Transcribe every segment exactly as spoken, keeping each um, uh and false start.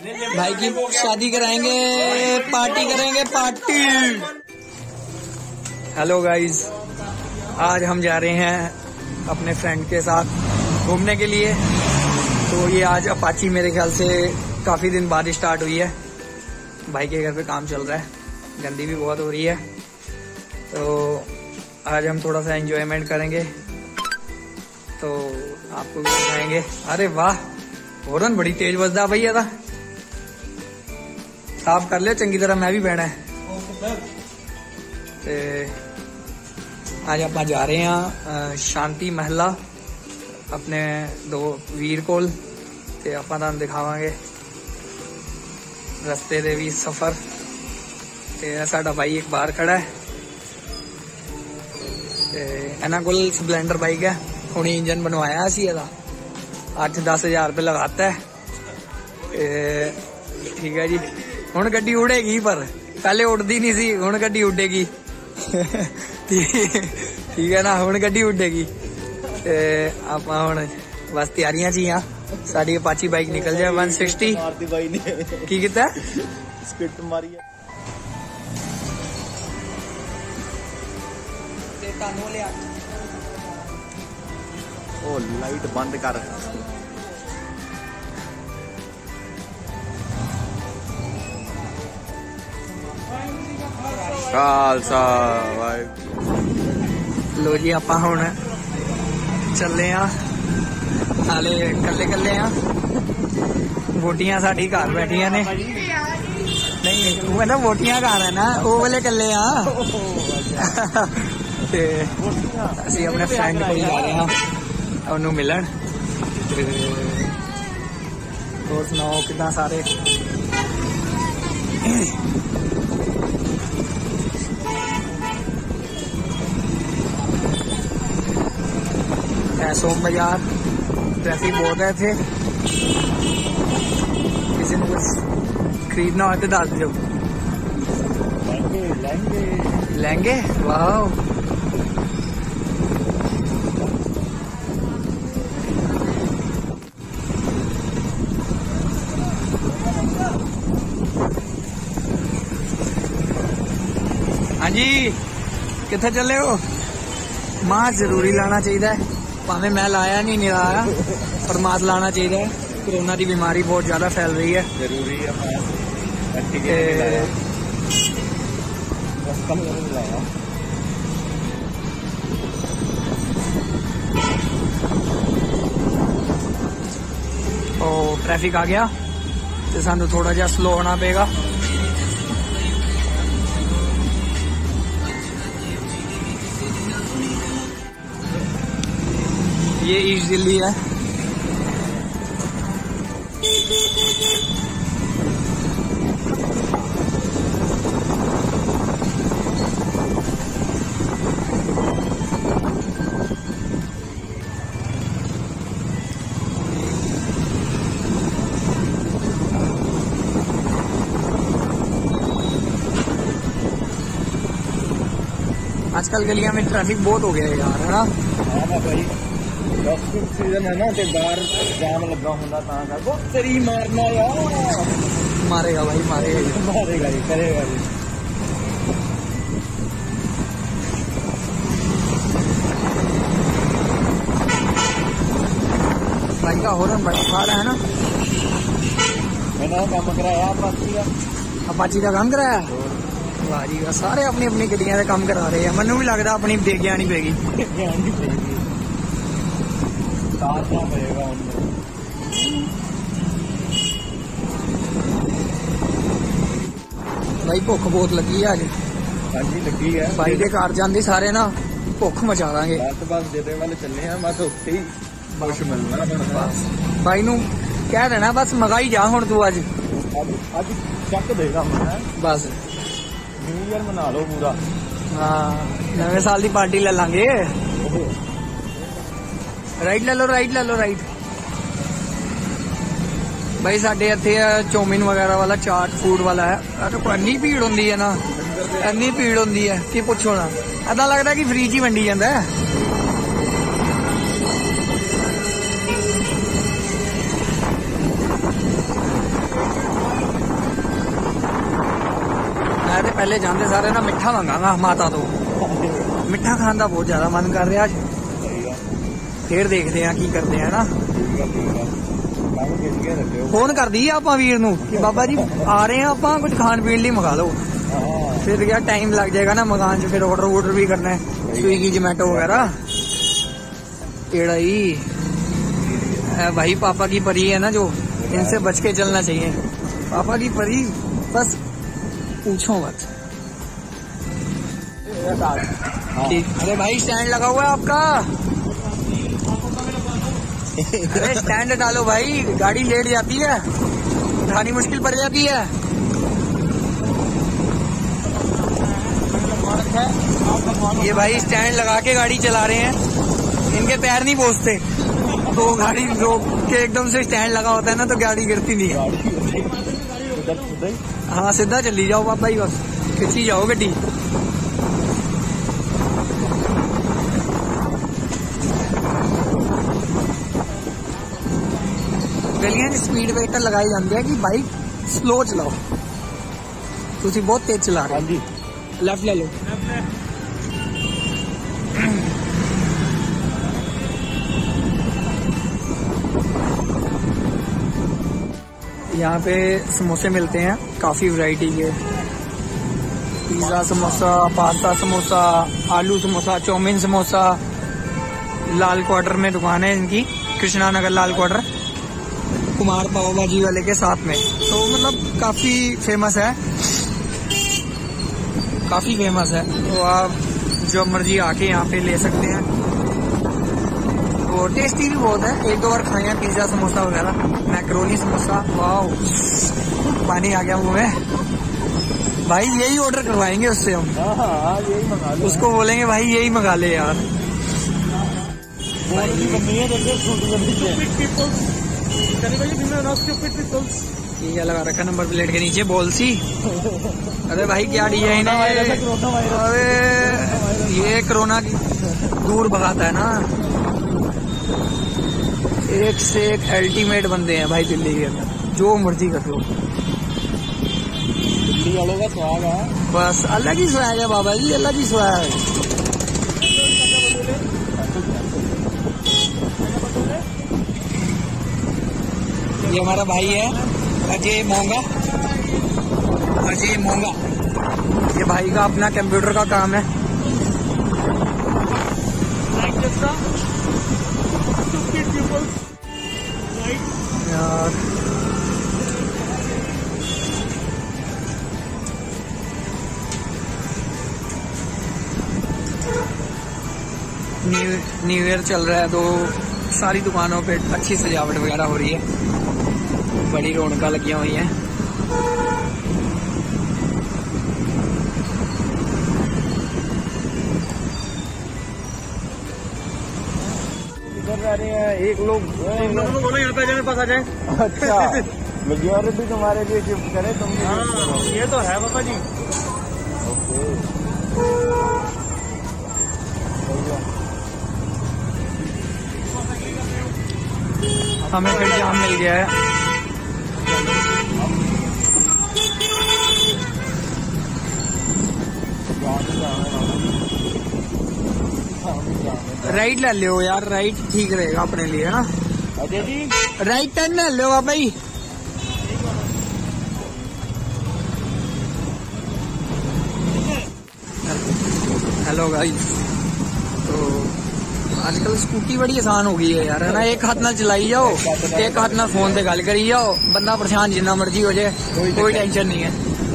भाई की शादी कराएंगे, पार्टी करेंगे, पार्टी। हेलो गाइस, आज हम जा रहे हैं अपने फ्रेंड के साथ घूमने के लिए। तो ये आज अपाची मेरे ख्याल से काफ़ी दिन बाद स्टार्ट हुई है। भाई के घर पे काम चल रहा है, गंदी भी बहुत हो रही है। तो आज हम थोड़ा सा एंजॉयमेंट करेंगे, तो आपको भी दिखाएंगे। अरे वाह, हॉर्न बड़ी तेज बजदा भैया था। साफ कर लियो चंगी तरह, मैं भी बहना है। ते आज आप जा रहे हैं शांति महला अपने दो वीर कोल, ते आप तुहानू दिखावांगे रस्ते दे भी सफर। ते साडा भाई एक बाहर खड़ा है, इन्हां कोल स्पलेंडर बाइक है। हुण इंजन बनवाया सी इहदा, अठ दस हजार रुपये लगाता है। ठीक है जी, हुण गड्डी उड़ेगी, पर पहले उड़दी नहीं सी, हुण गड्डी उड़ेगी। ठीक है ना, हुण गड्डी उड़ेगी। आपां हुण बस तैयारियां च ही हाँ। साडी अपाची बाइक निकल जाए वन सिक्सटी। की कीता स्किट मारी है। ओ लाइट बंद कर। खालसा वाहिगुरू। लो जी, आपां हुण चले आ, हाले कल्ले कल्ले आ। वोटियां साडी घर बैठिया ने। नहीं वो ना वोटियां घर है ना, वो वाले कल्ले आ। ते असीं अपने फ्रेंड को जा रहे हैं उन्होंने मिलन। और सुनाओ कितना सारे। सोम बाजार ट्रैफिक बहुत है थे। किसी ने कुछ खरीदना हो तो दस दो। लहंगे लहंगे वाह। हाँ जी, किथे चले हो? मास्क जरूरी लाना चाहिए, भावे मैं लाया नहीं नहीं लाया, पर मास्क लाना चाहिए। कोरोना की बीमारी बहुत ज्यादा फैल रही है, जरूरी है। तो ट्रैफिक आ गया तो सानू थोड़ा जा स्लो होना पेगा। ये ईस्ट दिल्ली है। आजकल गलियां में ट्रैफिक बहुत हो गया है यार, है ना? हाँ भाई, सीजन है ना, ते बाहर जाम लगा होंदा तां कर वो तेरी मारना यार। मारेगा भाई, मारेगा मारेगा ही, करेगा ही। भाई का हॉर्न बड़ा फाड़ा है ना। मैंने काम कराया अपाची का। अपाची का काम कराया? वाह जी वाह, सारे अपनी अपनी गड्डियां का काम करा रहे हैं। मैनू भी लगता अपनी देगी आनी पेगी। भाई भुख बहुत लगी है अज। हाँ जी लगी है। भाई के घर जाते सारे ना भुख मचा देंगे। बस बस जेदे वाले चले हैं, बस उत्थे ही कुछ मिलना बस। भाई नू कह देना बस मंगाई जा हुण तू अज। अज चक देगा मैं बस। न्यू ईयर मना लो पूरा। हाँ, नवे साल की पार्टी ले लांगे। राइट ले लो, राइट ले लो, राइट। भाई साडे इत्थे चौमिन वगैरह वाला चाट फूड वाला है। इन्नी भीड़ होंदी है ना, इन्नी भीड़ होंदी है कि पुछो ना। ऐसा लगता कि फ्री च ही वंडी जांदा है। पहले जाते सारे ना मिठा मंगागा माता तो मिठा खाने का बहुत ज्यादा मन कर रहा अज फिर देखते हैं की करते हैं ना फोन कर दी आप वीर नू कि बाबा जी आ रहे हैं आप कुछ खान पीन लिए मंगा लो फिर क्या टाइम लग जाएगा ना मकान च फिर ऑर्डर वोडर भी करना है स्विगी जोमेटो वगैरह एड़ा ही भाई पापा की परी है ना जो इनसे बच के चलना चाहिए पापा की परी बस पूछो मत अरे भाई स्टैंड लगा हुआ है आपका अरे स्टैंड डालो भाई गाड़ी लेट जाती है उठानी मुश्किल पड़ जाती है ये भाई स्टैंड लगा के गाड़ी चला रहे हैं इनके पैर नहीं पहुंचते तो गाड़ी रोक के एकदम से स्टैंड लगा होता है ना तो गाड़ी गिरती नहीं है हाँ सीधा चली जाओ पापा ही बस खिंची जाओ गड्डी गलियां च स्पीड ब्रेकर लगाई जाती है कि बाइक स्लो चलाओ तुसी बहुत तेज चला रहे हो लेफ्ट ले लो यहाँ पे समोसे मिलते हैं काफी वैरायटी के पिज्जा समोसा पास्ता समोसा आलू समोसा चाउमीन समोसा लाल क्वार्टर में दुकान है इनकी कृष्णा नगर लाल क्वार्टर कुमार पाव भाजी वाले के साथ में तो मतलब काफी फेमस है काफी फेमस है तो आप जो मर्जी आके यहाँ पे ले सकते हैं तो टेस्टी भी बहुत है एक दो बार खाए हैं पिज्जा समोसा वगैरह मैक्रोनी समोसा वाह पानी आ गया मुंह में भाई यही ऑर्डर करवाएंगे उससे हम यही मंगा लो उसको बोलेंगे भाई यही मंगा ले यार ये लगा रखा नंबर प्लेट के नीचे बोल सी अरे भाई क्या डिजाइन है अरे ये कोरोना की दूर भगाता है ना एक से एक अल्टीमेट बंदे हैं भाई दिल्ली के अंदर जो मर्जी कर लो दिल्ली वालों का स्वाग है बस अलग ही स्वाग है बाबा जी अलग ही स्वाग है ये हमारा भाई है अजय मोंगा अजय मोंगा ये भाई का अपना कंप्यूटर का काम है यार न्यू न्यू ईयर चल रहा है तो सारी दुकानों पे अच्छी सजावट वगैरह हो रही है बड़ी रौनक लगी हुई हैं रहे हैं एक लोग बोलो यहाँ पे जाने पास आ जाए अच्छा मेजोरिटी तुम्हारे लिए शिफ्ट करे तुम हाँ ये तो है पापा जी ओके हमें फिर जाम मिल गया है राइट ले लो यार राइट ठीक रहेगा अपने लिए है ना अजय जी राइट टर्न ले लो भाई हेलो गाइस तो आजकल स्कूटी बड़ी आसान हो गई है यार है ना एक हाथ नाल चलाई जाओ एक हाथ नाल फोन से गल करी जाओ बंदा परेशान जितना मर्जी हो जाए कोई टेंशन नहीं है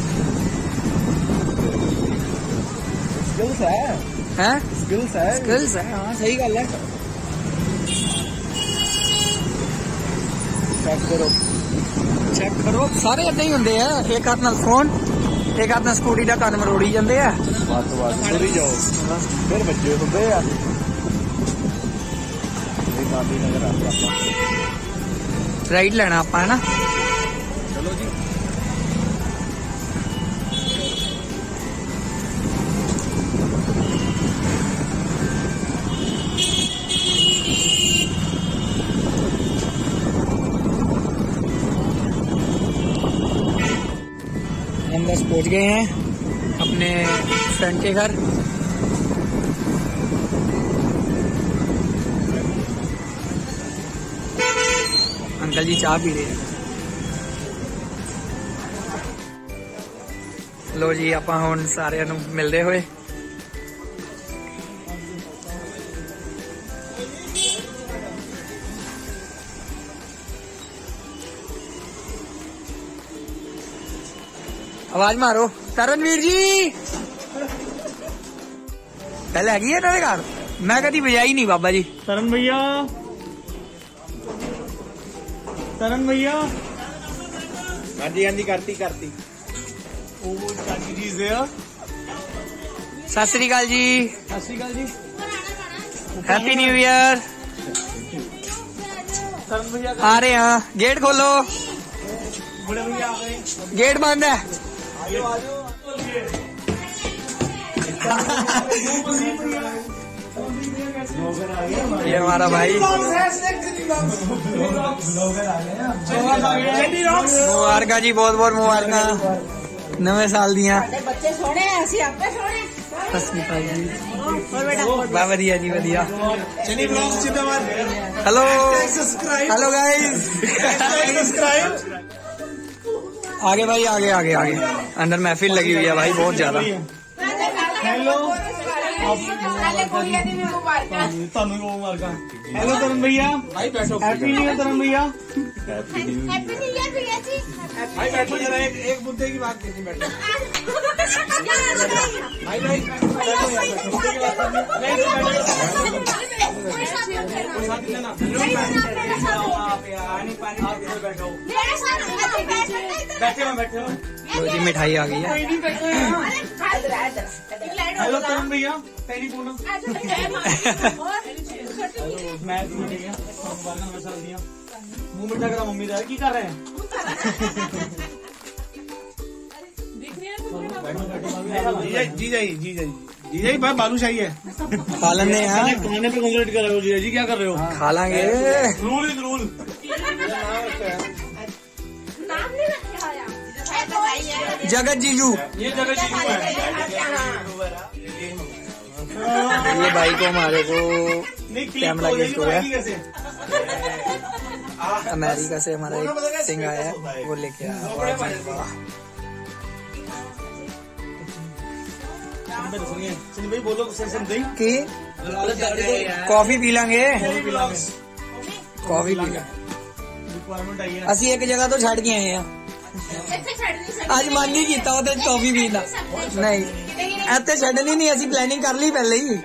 स्किल्स है हैं स्किल्स है स्किल्स है हाँ सही गल है चेक करो चेक करो सारे इदा ही होंगे है एक हाथ नाल फोन एक हाथ नाल स्कूटी का कंन मरोड़ी जाते हैं बस बस चली जाओ फिर बच्चे होंगे यार गांधीनगर राइट लेना आप है ना चलो जी हम बस पहुंच गए हैं अपने फ्रेंड के घर। अंकल जी चाय पी रहे हैं। लो जी आप हुण सारिਆਂ ਨੂੰ मिलते हुए आवाज मारो तरणवीर जी। पहले हैगी है तेरे घर, मैं कभी बजाई नहीं बाबा जी। तरण भैया, तरण भैया। हाँ जी हाँ जी करती करती। ओ चाची जी से सत श्री अकाल जी। सत श्री अकाल जी। Happy new year. तरण भैया आ रहे हैं, गेट खोलो। बड़े भैया आ गए। गेट बंद है। आजो आजो। ये हमारा भाई मुबारक जी, बहुत बहुत मुबारक नवे साल दिया। बच्चे सोने ऐसे आपे सोने सत श्री अकाल जी। बहुत बढ़िया जी बढ़िया। Hello hello guys. आगे भाई आगे आगे आगे अंदर महफिल लगी हुई है भाई बहुत ज्यादा। हेलो हेलो तरण भैया भाई बैठो। हैप्पी न्यू ईयर तरण भैया। हैप्पी न्यू ईयर भैया जी। भाई बैठो जरा, एक एक मुद्दे की बात करनी। बैठो भाई भाई बैठे हो बैठे हो। जी मिठाई आ गई है। हेलो तरण भैया तेरी बोलो। मैं मुंह मिठा करा मम्मी की कर रहे हैं। जी जाई जी जाई जी जाई भाई बालूशाही है। खा लेंगे यार। खाने पे कंप्लीट कर रहे हो जी जी क्या कर रहे हो? खा लेंगे। Rule is rule. नाम नहीं रखा है जगत जीजू। ये जगह जीजू है। ये भाई को हमारे को कैमरा गिफ्ट हुआ है। अमेरिका से हमारा एक सिंह आया है, वो लेके आया। भाई बोलो कि कॉफी पी लेंगे। कॉफी पी लेंगे। रिक्वायरमेंट आई है। ਅਸੀਂ एक जगह तो छड़ के आए हैं। आज मन नहीं किया ਉਹਦੇ कॉफी पीन का। नहीं ਇੱਥੇ ਛੱਡਣੀ ਨਹੀਂ, ਅਸੀਂ ਪਲੈਨਿੰਗ ਕਰ ਲਈ ਪਹਿਲੇ ਹੀ।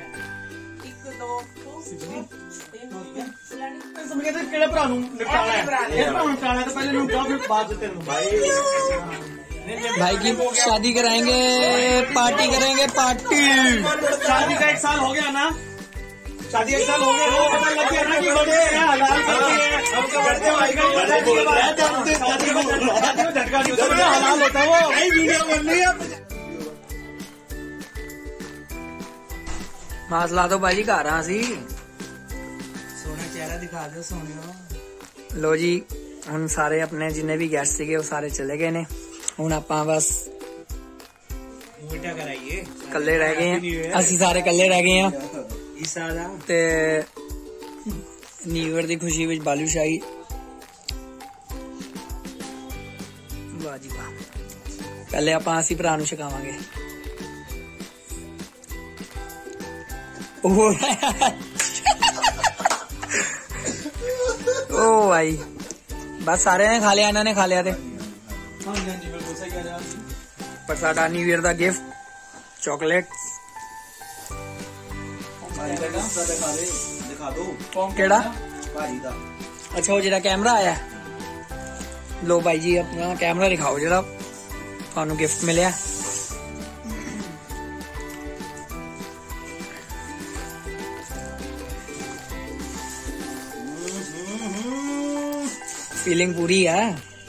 ਸਮਝ ਗਏ ਕਿਹੜੇ ਭਰਾ ਨੂੰ ਨਿਪਟਾਣਾ ਹੈ? ਇਹ ਭਰਾ ਨੂੰ ਨਿਪਟਾਣਾ ਤਾਂ ਪਹਿਲੇ ਨੂੰ ਕਹੋ ਫਿਰ ਬਾਅਦ ਚ ਤੈਨੂੰ। भाई की शादी कराएंगे, पार्टी करेंगे पार्टी। शादी का एक साल हो गया ना? शादी एक साल हो गया वो पता लग गया ना कि बड़े हैं हलाल करती है। अब तो बड़े भाई का शादी के बाद शादी में झटका नहीं होता, बड़ा हलाल होता है वो। नई वीडियो बन रही है। मास ला दो भाजी घर हाँ सी सोना चेहरा दिखा दो सोने। लो जी हम सारे अपने जिन्ने भी गेस्ट थे वो सारे चले गए ने। ਹੁਣ ਆਪਾਂ बस ਕੱਲੇ ਰਹਿ ਗਏ ਆ। ਅਸੀਂ ਸਾਰੇ ਕੱਲੇ ਰਹਿ ਗਏ ਆ ਤੇ ਨਿਊ ਈਅਰ ਦੀ ਖੁਸ਼ੀ ਵਿੱਚ ਬਾਲੂਸ਼ਾਹੀ। ਵਾਹ ਜੀ ਵਾਹ। ਪਹਿਲੇ ਆਪਾਂ ਅਸੀਂ ਭਰਾ ਨੂੰ ਛਕਾਵਾਂਗੇ। ओ भाई बस सारे ने खा लिया, इन्होंने खा लिया थे। पर साडा न्यू ईयर दा गिफ्ट चॉकलेट केड़ा अच्छा वो जेड़ा कैमरा आया। लो भाई जी अपना कैमरा दिखाओ जेड़ा थानू गिफ्ट मिले। फीलिंग पूरी है।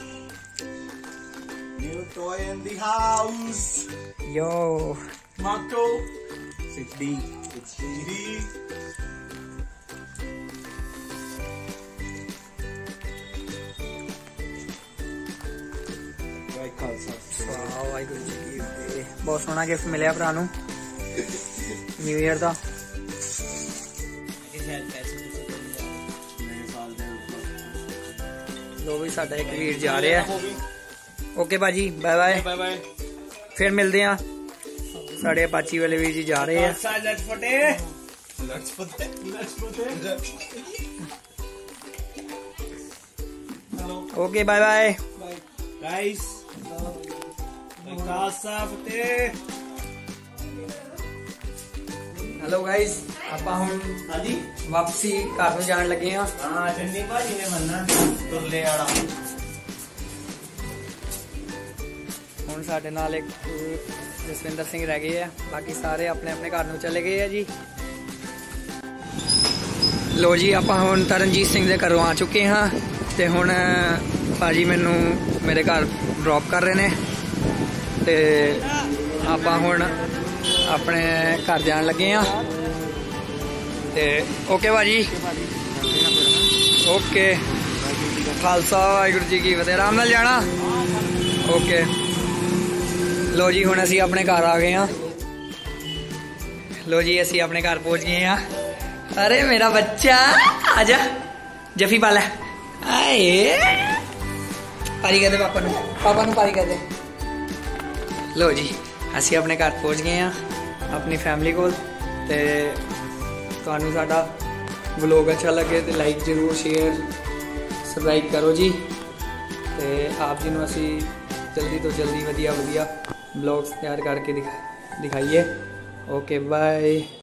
New toy in the house. Yo Marco. six D. six D. Right color. Waheguru ji की फतेह। बहुत सोहना गिफ्ट मिले भरा नूं न्यू ईयर का। लो भी साडा एक वीर जा रहा है। ओके भाजी, बाय बाय बाय बाय। फिर मिलते हैं। साढ़े अपाची वाले वीर जी जा रहे हैं। Okay bye bye guys. Hello guys, ਆਪਾਂ ਹੁਣ ਹਾਂਜੀ वापसी घर ਨੂੰ ਜਾਣ ਲੱਗੇ ਹਾਂ। ਹਾਂ ਚੰਨੀ ਭਾਜੀ ਨੇ ਮੰਨਣਾ ਤੁਰਲੇ ਵਾਲਾ। ਹੁਣ ਸਾਡੇ ਨਾਲ ਇੱਕ ਜਸਵਿੰਦਰ ਸਿੰਘ ਰਹਿ ਗਏ ਆ, ਬਾਕੀ ਸਾਰੇ ਆਪਣੇ ਆਪਣੇ ਘਰ ਨੂੰ ਚਲੇ ਗਏ ਆ ਜੀ। ਲੋ ਜੀ, ਆਪਾਂ ਹੁਣ ਤਰਨਜੀਤ ਸਿੰਘ ਦੇ ਘਰੋਂ ਆ ਚੁੱਕੇ ਹਾਂ ਤੇ ਹੁਣ ਭਾਜੀ ਮੈਨੂੰ ਮੇਰੇ ਘਰ ਡ੍ਰੌਪ ਕਰ ਰਹੇ ਨੇ ਤੇ ਆਪਾਂ ਹੁਣ ਆਪਣੇ ਘਰ ਜਾਣ ਲੱਗੇ ਆ। ਤੇ ਓਕੇ ਭਾਜੀ, ਓਕੇ। ਖਾਲਸਾ ਵਾਹਿਗੁਰੂ ਜੀ ਕੀ ਫਤਿਹ। ਆਰਾਮ ਨਾਲ ਜਾਣਾ। ਓਕੇ। लो जी, हुण असी अपने घर आ गए हैं। लो जी, असी अपने घर पहुंच गए हैं। अरे मेरा बच्चा आजा, जफी पाला। आए पारी कहते पापा नू, पापा नू पारी कहते। लो जी, असी अपने घर पहुंच गए हैं अपनी फैमिली को। ते तुहानू साडा व्लॉग अच्छा लगे तो लाइक जरूर शेयर सबसक्राइब करो जी। ते आप जी नू असी जल्दी तो जल्दी वधिया वधिया ब्लॉग्स तैयार करके दिखा दिखाइए। Okay bye.